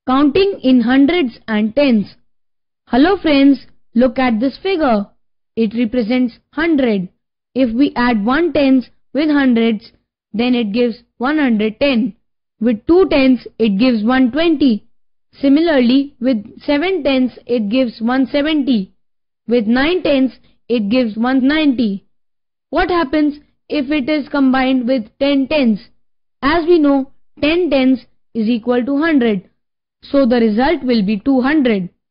Counting in hundreds and tens. Hello friends, look at this figure. It represents 100. If we add 1 tens with hundreds, then it gives 110. With 2 tens, it gives 120. Similarly, with 7 tens, it gives 170. With 9 tens, it gives 190. What happens if it is combined with 10 tens? As we know, 10 tens is equal to 100. So the result will be 200.